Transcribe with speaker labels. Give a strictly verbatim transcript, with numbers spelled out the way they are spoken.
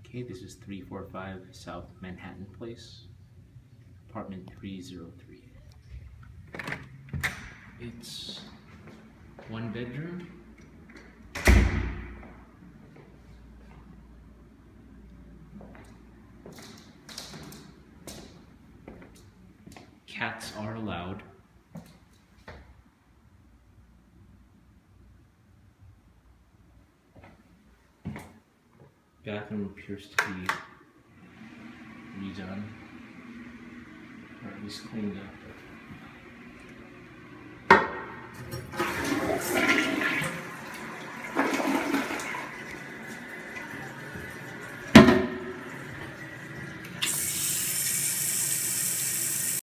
Speaker 1: Okay, this is three forty-five South Manhattan Place, apartment three oh three. It's one bedroom. Cats are allowed. Bathroom appears to be redone, or at least cleaned up.